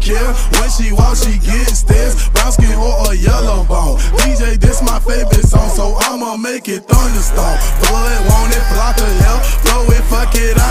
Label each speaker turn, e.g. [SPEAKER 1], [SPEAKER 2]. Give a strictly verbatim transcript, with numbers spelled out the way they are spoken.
[SPEAKER 1] care. When she walk, she get stares. Brown skin or a yellow bone. D J, this my favorite song, so I'ma make it thunderstorm. Blood want it, block the hell. Blow it, fuck it, I